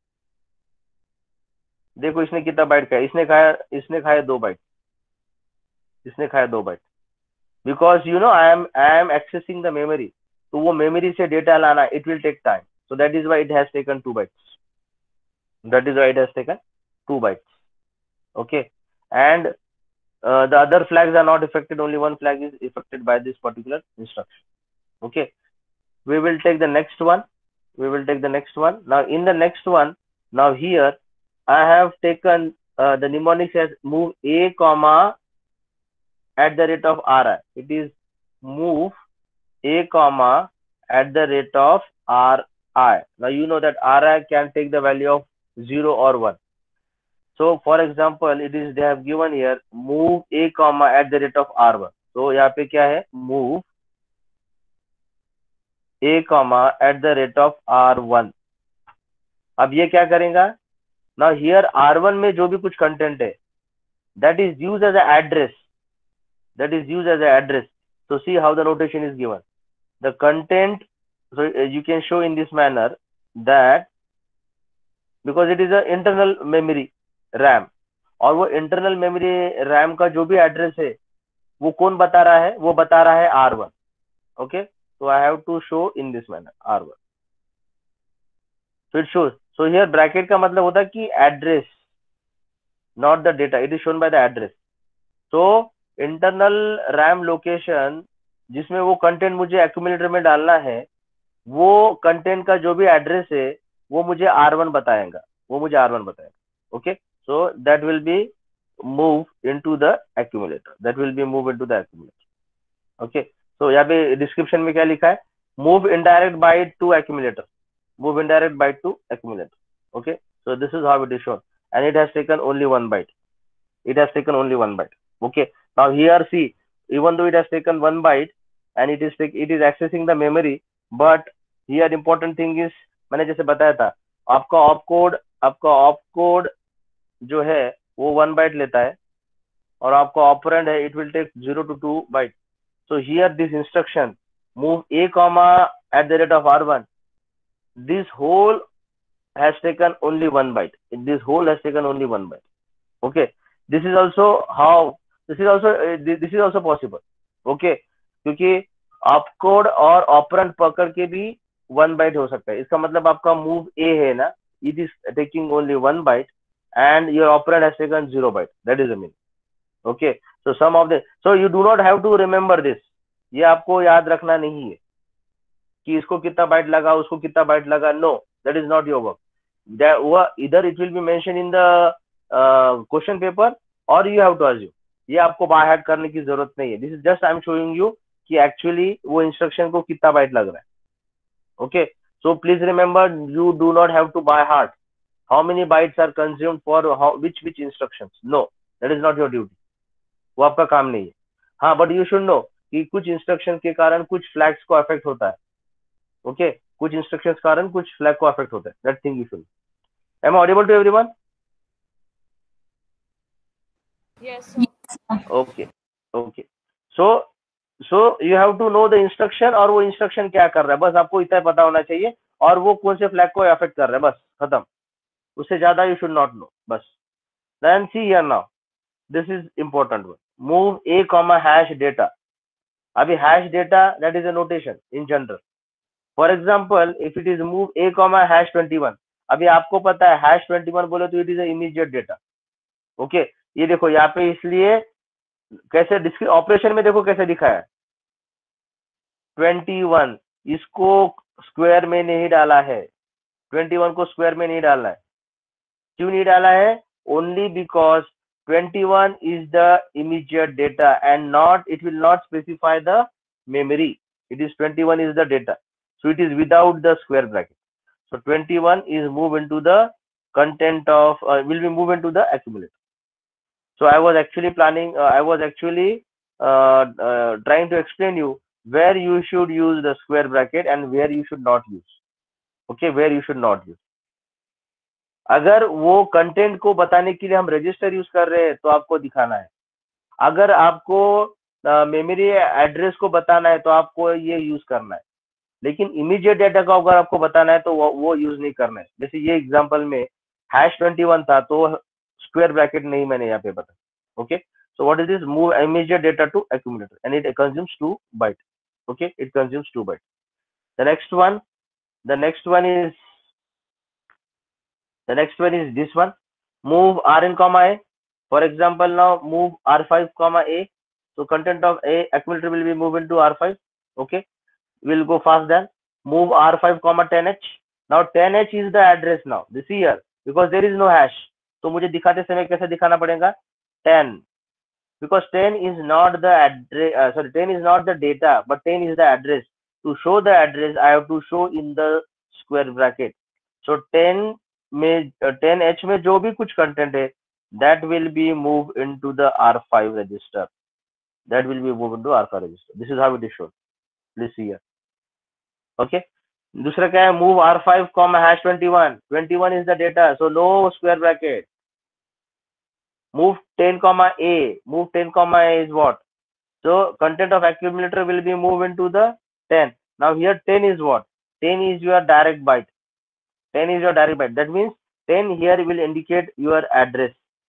देखो इसने कितना बाइट खाया, इसने खाया 2 बाइट, इसने खाया 2 byte, because you know I am accessing the memory, तो वो मेमोरी से डेटा लाना it will take time, so that is why it has taken 2 bytes, that is why it has taken 2 bytes. Okay, and the other flags are not affected, only one flag is affected by this particular instruction. Okay, we will take the next one, we will take the next one. Now in the next one, now here I have taken the mnemonics as move a comma at the rate of ri, it is move a comma at the rate of ri. Now you know that ri can take the value of 0 or 1. So for example, it is they have given here move a comma at the rate of r1. So यहाँ पे क्या है, move a comma at the rate of r1. अब ये क्या करेगा, now here r1 में जो भी कुछ कंटेंट है that is used as an address, that is used as an address. So see how the notation is given, the content, so you can show in this manner that because it is a internal memory RAM, और वो internal memory RAM का जो भी address है वो कौन बता रहा है, वो बता रहा है R1. Okay, so I have to show in this manner R1, so it shows, so here bracket का मतलब होता है कि address, not the data, it is shown by the address. so internal RAM location जिसमें वो content मुझे accumulator में डालना है, वो कंटेंट का जो भी एड्रेस है वो मुझे R1 बताएगा, वो मुझे R1 बताएगा. Okay, so that will be move into the accumulator, that will be move into the accumulator. Okay, so यहाँ पे डिस्क्रिप्शन में क्या लिखा है, move indirect byte to accumulator, move indirect byte to accumulator. Okay, so this is how it is shown, and it has taken only 1 byte, it has taken only 1 byte. Okay, now here see, even though it has taken 1 byte and it is accessing the memory, but here important thing is, मैंने जैसे बताया था, आपका op जो है वो 1 bite लेता है, और आपका ऑपरेंड है it will take 0 to 2 byte. So here this instruction move a comma at the rate of r1, this whole has taken only 1 byte, this whole has taken only 1 byte. Okay, this is also how this is also possible. Okay, क्योंकि opcode और operand पकड़ के भी 1 bite हो सकता है, इसका मतलब आपका मूव a है ना, it is taking only 1 byte and your operand has taken 0 byte, that is the meaning. Okay, so some of the, so you do not have to remember this, ये आपको याद रखना नहीं है कि इसको कितना बाइट लगा, उसको कितना बाइट लगा, no, that is not your work. Either it will be mentioned in the question paper or you have to assume, ये आपको बाय हार्ट करने की जरूरत नहीं है. This is just I am showing you कि एक्चुअली वो इंस्ट्रक्शन को कितना बाइट लग रहा है. Okay, so please remember, you do not have to by heart how many bytes are consumed for which instructions. No, that is not your duty, वो आपका काम नहीं है. हाँ, but you should know कि कुछ इंस्ट्रक्शन के कारण कुछ फ्लैग्स को अफेक्ट होता है. ओके, कुछ इंस्ट्रक्शंस के कारण कुछ फ्लैग को अफेक्ट होता है, that thing you should. Am I audible to everyone? Yes, sir. Okay, okay. So you have to know the instruction, और वो इंस्ट्रक्शन क्या कर रहा है, बस आपको इतना पता होना चाहिए, और वो कौन से फ्लैग को अफेक्ट कर रहा है, बस खत्म. उससे ज्यादा यू शुड नॉट नो, बस. Then see here now, this is important one. Move a comma hash data. अभी hash data, that is a notation in general. For example, if it is move a comma hash 21, अभी आपको पता है hash 21 बोले तो it is a immediate data. Okay, ये देखो यहाँ पे, इसलिए कैसे ऑपरेशन में देखो कैसे दिखाया है, 21 इसको स्क्वायर में नहीं डाला है, 21 को स्क्वायर में नहीं डालना है. क्यों नहीं डाला है? Only because 21 is the immediate data and not, it will not specify the memory, it is 21 is the data, so it is without the square bracket. So 21 is moved into the content of will be moved into the accumulator. So I was actually planning, I was actually trying to explain you where you should use the square bracket and where you should not use. Okay, where you should not use. अगर वो content को बताने के लिए हम register use कर रहे हैं तो आपको दिखाना है, अगर आपको मेमोरी एड्रेस को बताना है तो आपको ये यूज करना है. लेकिन इमीडिएट डेटा का अगर आपको बताना है तो वो यूज नहीं करना है। जैसे ये एग्जांपल में #21 था तो स्क्वायर ब्रैकेट नहीं मैंने यहाँ पे बता। Okay, so what is this? Move immediate data to accumulator and it consumes 2 byte. Okay, it consumes 2 byte. The next one is this one. Move Rn comma A. For example, now move R5 comma A. So content of A accumulator will be moved into R5. Okay, we'll go fast then. Move R5 comma 10H. Now 10H is the address now. This here because there is no hash. तो मुझे दिखाते समय कैसे दिखाना पड़ेगा? 10, because 10 is not the address. 10 is not the data, but 10 is the address. To show the address, I have to show in the square bracket. So 10 में 10H में जो भी कुछ content है, that will be moved into the R5 register. That will be moved into R5 register. This is how it is shown. Please see here. Okay. दूसरा क्या है? Move R5 comma #21. 21 is the data, so no square bracket. Move 10 comma A. Move 10 comma A is what? So content of accumulator will be moved into the 10. Now here 10 is what? 10 is your direct byte. 10 is your direct byte. That means 10 here will indicate your address.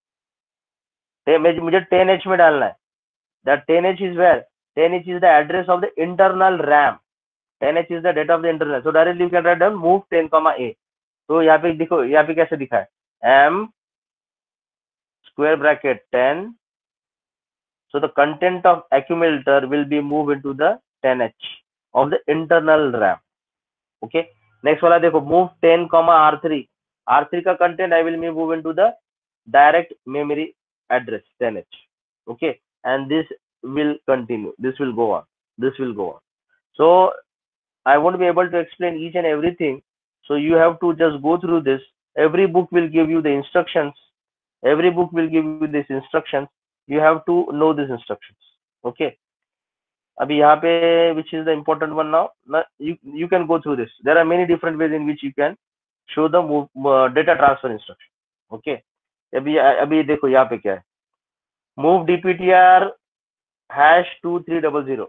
मुझे 10H में डालना है. That 10H is where? 10H is the address of the internal RAM. 10H is the data of the internal. So directly you can write down move 10 comma A. तो यहाँ पे देखो, यहाँ पे कैसे दिखा है? M square bracket 10. So the content of accumulator will be moved into the 10H of the internal RAM. Okay. Next वाला देखो, move 10 comma R3. R3 का content I will move into the direct memory address 10H. Okay, and this will continue. This will go on. This will go on. So I won't be able to explain each and everything. So you have to just go through this. Every book will give you the instructions. Every book will give you these instructions. You have to know these instructions. Okay. अभी यहाँ पे which is the important one now? You can go through this. There are many different ways in which you can show the data transfer instruction. Okay. अभी देखो यहाँ पे क्या है? Move DPTR #2300.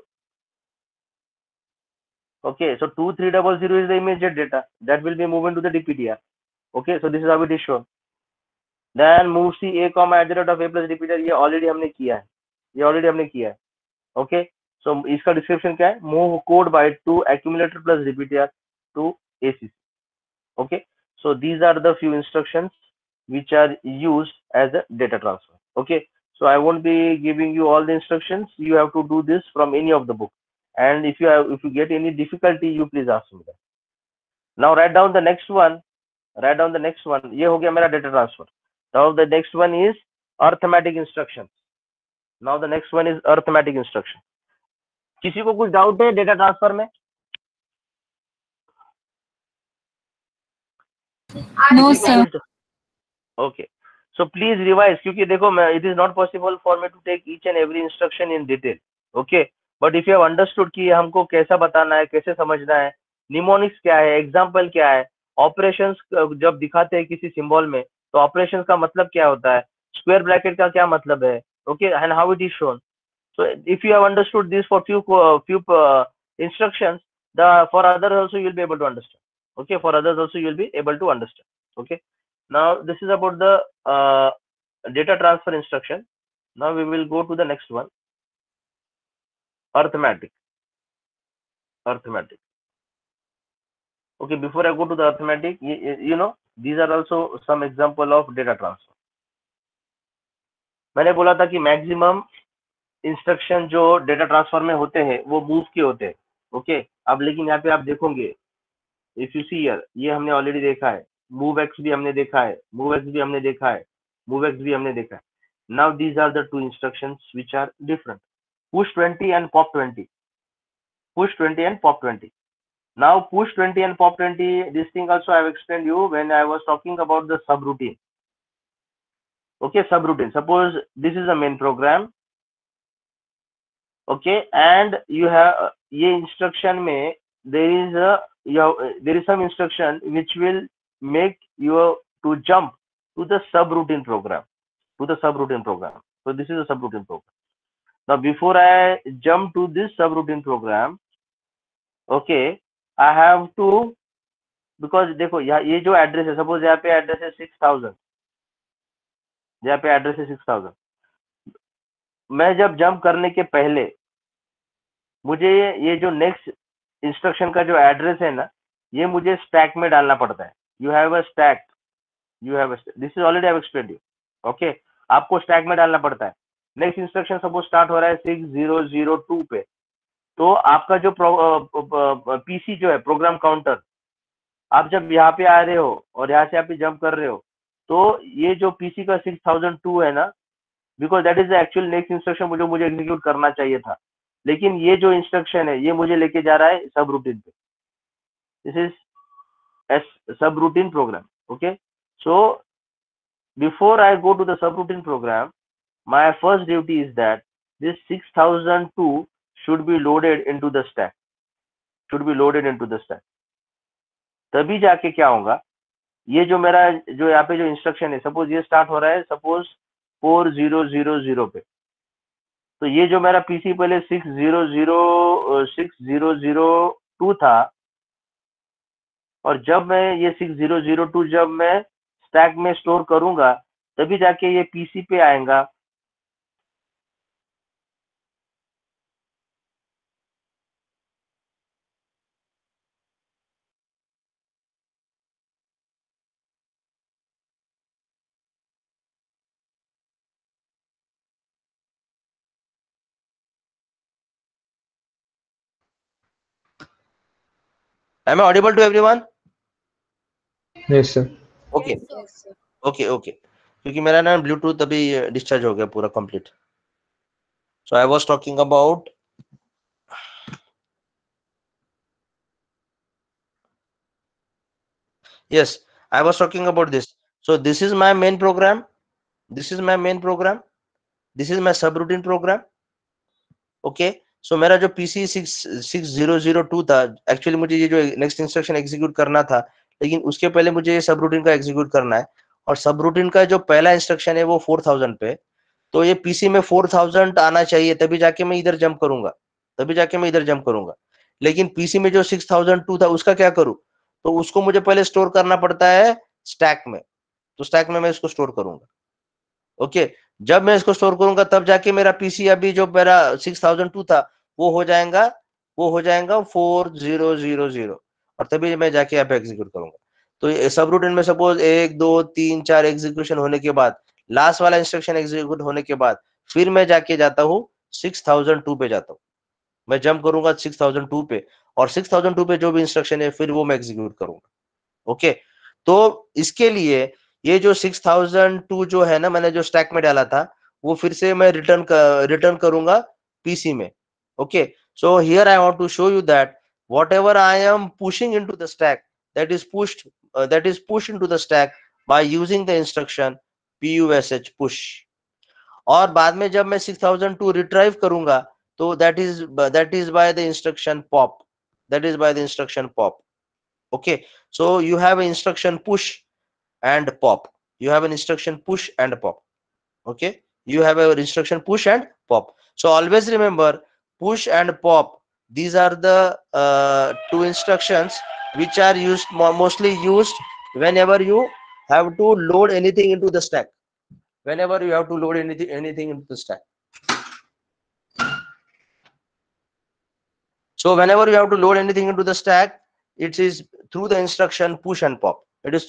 Okay, so 2300 is the immediate data that will be moved into the DPTR. Okay, so this is how it is shown. Then move C A comma @ of A plus DPTR. ये already हमने किया है. Okay, so इसका description क्या है? Move code byte to accumulator plus DPTR to ACC. Okay, so these are the few instructions which are used as a data transfer. Okay, so I won't be giving you all the instructions. You have to do this from any of the book. And if you get any difficulty, you please ask me that. Now write down the next one. ये हो गया मेरा data transfer. Now the next one is arithmetic instructions. Now the next one is arithmetic instruction. किसी को कुछ doubt है data transfer में? No sir. Okay, so please revise क्योंकि देखो it is not possible for me to take each and every instruction in detail. Okay, but if you have understood कि हमको कैसा बताना है, कैसे समझना है, निमोनिक्स क्या है, एग्जाम्पल क्या है, ऑपरेशंस जब दिखाते हैं किसी सिंबल में तो ऑपरेशंस का मतलब क्या होता है, स्क्वायर ब्रैकेट का क्या मतलब है, okay, and how it is shown. So if you have understood this for few instructions, for others also you will be able to understand. Okay, for others also you will be able to understand. Okay, now this is about the data transfer instruction. Now we will go to the next one, arithmetic. Okay, before I go to the arithmetic, you know, these are also some example of data transfer. मैंने बोला था कि maximum instruction जो data transfer में होते हैं वो move के होते हैं. ओके, अब लेकिन यहाँ पे आप देखोगे, इफ यू सी हियर, ये हमने ऑलरेडी देखा है, मूव एक्स भी हमने देखा है, मूव एक्स भी हमने देखा है, मूव एक्स भी हमने देखा है. Now these are the two instructions which are different, push 20 and pop 20. Push 20 and pop 20. Now push 20 and pop 20, this thing also I have explained you when I was talking about the subroutine. Okay, subroutine. Suppose this is a main program. Okay, and you have ये instruction में there is some instruction which will make you to jump to the subroutine program. So this is a subroutine program. Now before I jump to this subroutine program, okay, I have to, because देखो यहाँ ये जो address है, suppose यहाँ पे address है 6000, यहाँ पे एड्रेस है 6000, मैं जब जंप करने के पहले मुझे ये जो नेक्स्ट इंस्ट्रक्शन का जो एड्रेस है ना, ये मुझे स्टैक में डालना पड़ता है. You have a stack, this is already I explained you. Okay, आपको स्टैक में डालना पड़ता है. नेक्स्ट इंस्ट्रक्शन सपोज स्टार्ट हो रहा है 6002 पे, तो आपका जो पीसी जो है, प्रोग्राम काउंटर, आप जब यहाँ पे आ रहे हो और यहाँ से आप जंप कर रहे हो, तो ये जो पीसी का 6002 है ना, because that is the actual next instruction जो मुझे एग्जीक्यूट करना चाहिए था, लेकिन ये जो इंस्ट्रक्शन है ये मुझे लेके जा रहा है सब रूटीन पे. This is as subroutine program. Okay, so before I go to the subroutine program, my first duty is that this 6002 should be loaded into the stack, तभी जाके क्या होगा, ये जो मेरा जो यहाँ पे जो इंस्ट्रक्शन है, सपोज ये स्टार्ट हो रहा है सपोज 4000 पे, तो ये जो मेरा पीसी पहले 6002 था, और जब मैं ये 6002 जब मैं स्टैक में स्टोर करूंगा, तभी जाके ये पीसी पे आएगा. Am I audible to everyone? Yes, sir. Okay. Yes, sir. Okay okay, क्योंकि मेरा ना ब्लूटूथ अभी डिस्चार्ज हो गया पूरा complete. So I was talking about, yes, I was talking about this. So this is my main program, this is my main program, this is my subroutine program. Okay, so मेरा जो PC 6002 था, actually मुझे ये जो next instruction execute करना था, लेकिन उसके पहले मुझे ये सब रूटीन का एग्जीक्यूट करना है, और सब रूटीन का जो पहला इंस्ट्रक्शन है वो 4000 पे, तो ये पीसी में 4000 आना चाहिए, तभी जाके मैं इधर जंप करूंगा, लेकिन पीसी में जो 6002 था उसका क्या करूं, तो उसको मुझे पहले स्टोर करना पड़ता है स्टैक में, तो स्टैक में मैं इसको स्टोर करूंगा. ओके, जब मैं इसको स्टोर करूंगा तब जाके मेरा पीसी अभी जो मेरा 6002 था वो हो जाएगा 4000, और तभी मैं जाके यहाँ पे एग्जीक्यूट करूंगा. तो सब रूटीन में सपोज 1 2 3 4 एग्जीक्यूशन होने के बाद, लास्ट वाला इंस्ट्रक्शन एग्जीक्यूट होने के बाद, फिर मैं जाके जाता हूँ 6002 पे जाता हूँ, मैं जंप करूंगा 6002 पे, और 6002 पे जो भी इंस्ट्रक्शन है फिर वो मैं एग्जीक्यूट करूंगा. ओके, तो इसके लिए ये जो 6002 जो है ना, मैंने जो स्टैक में डाला था, वो फिर से मैं रिटर्न करूंगा पीसी में. Okay, so here I want to show you that whatever I am pushing into the stack, that is pushed into the stack by using the instruction push push. और बाद में जब मैं 6002 रिट्राइव करूंगा, तो that is by the instruction pop. Okay, so you have an instruction push and pop, okay, you have an instruction push and pop. So always remember, push and pop, these are the two instructions which are mostly used whenever you have to load anything into the stack, so whenever you have to load anything into the stack, it is through the instruction push and pop.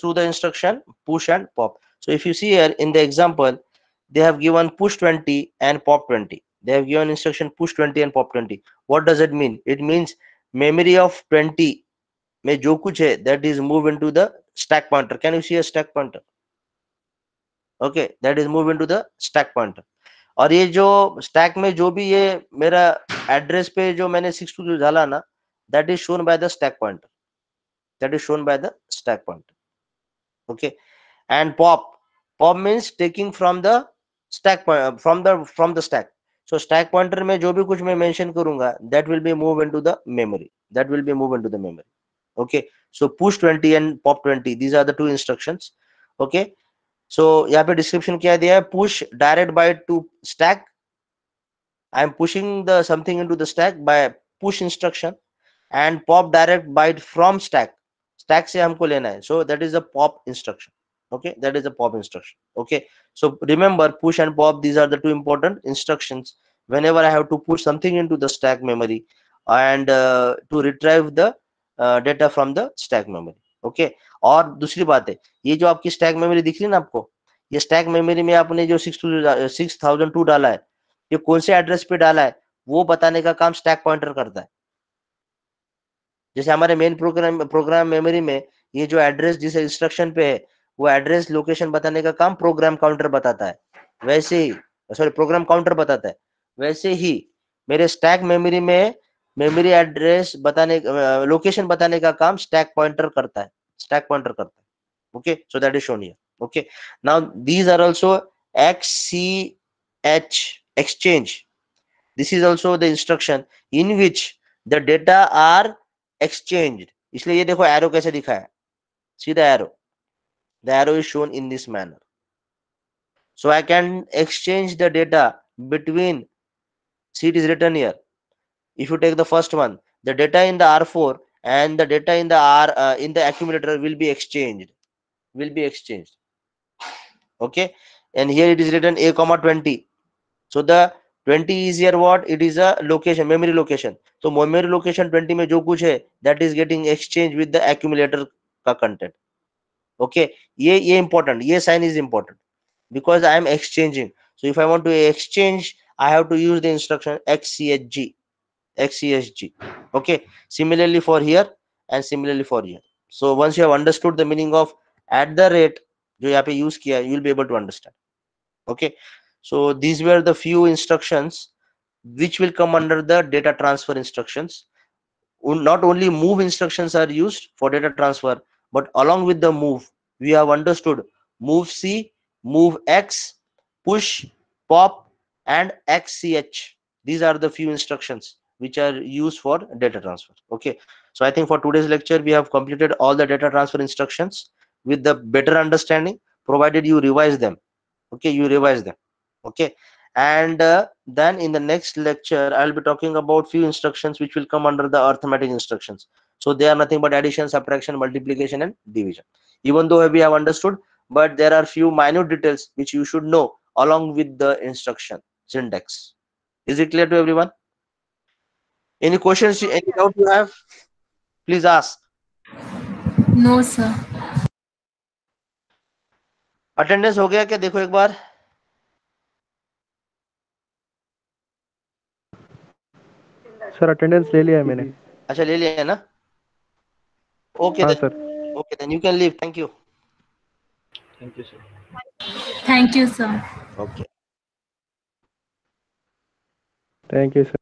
So if you see here in the example, they have given push 20 and pop 20. They have given instruction push 20 and pop 20. What does it mean? It means memory of 20 में जो कुछ है, that is move into the stack pointer. Can you see a stack pointer? Okay, that is move into the stack pointer. और ये जो stack में जो भी ये मेरा एड्रेस पे जो मैंने 62 डाला ना, that is shown by the stack pointer. Okay, and pop means taking from the stack from the stack. So stack pointer में जो भी कुछ मैं mention करूंगा, that will be moved into the memory. Okay, so push 20 and pop 20, these are the two instructions. Okay, so यहाँ पे description क्या दिया है, push direct byte to stack. I am pushing the something into the stack by push instruction. and pop direct byte from stack. Stack से हमको लेना है. So that is a pop instruction. Okay, that is a pop instruction. Okay, so remember, push and pop, these are the two important instructions whenever I have to push something into the stack memory and to retrieve the data from the stack memory. Okay, और दूसरी बात है, ये जो आपकी stack memory दिख रही है ना आपको, ये स्टैक मेमोरी में आपने जो 6002 डाला है, ये कौन से एड्रेस पे डाला है वो बताने का काम स्टैक पॉइंटर करता है. जैसे हमारे मेन प्रोग्राम मेमोरी में ये जो एड्रेस जिस इंस्ट्रक्शन पे है वो एड्रेस लोकेशन बताने का काम प्रोग्राम काउंटर बताता है, वैसे ही प्रोग्राम काउंटर बताता है, वैसे ही मेरे स्टैक मेमोरी में मेमोरी एड्रेस बताने लोकेशन बताने का काम स्टैक पॉइंटर करता है. Okay, so that is shown here. Okay, now these are also XCH exchange. This is also the instruction in which the data are exchanged. इसलिए ये देखो arrow कैसे दिखा है, see the arrow. The arrow is shown in this manner. So I can exchange the data between, see it is written here. If you take the first one, the data in the R4 and the data in the in the accumulator will be exchanged. Okay, and here it is written a comma 20. So the 20 is here what? It is a location, memory location. So memory location 20 में जो कुछ है that is getting exchanged with the accumulator का content. Okay, ये important, ये sign is important because I am exchanging. So if I want to exchange, I have to use the instruction XCHG. Okay, similarly for here and similarly for here. So once you have understood the meaning of at the rate जो यहाँ पे use किया, you will be able to understand. Okay, so these were the few instructions which will come under the data transfer instructions. Not only move instructions are used for data transfer, but along with the move, we have understood move C, move X, push, pop, and XCH. These are the few instructions which are used for data transfer. Okay, so I think for today's lecture we have completed all the data transfer instructions with the better understanding, provided you revise them. Okay, you revise them. Okay, and then in the next lecture I'll be talking about few instructions which will come under the arithmetic instructions. So they are nothing but addition, subtraction, multiplication, and division. Even though we have understood, but there are few minute details which you should know along with the instruction syntax. Is it clear to everyone? Any questions, any doubt you have, please ask. No, sir. Attendance हो गया क्या? देखो एक बार. Sir attendance ले लिया है मैंने. अच्छा, ले लिया है ना? ओके हाँ then. Sir. Okay, then you can leave. Thank you. Thank you, sir. Thank you, sir. Okay. Thank you sir.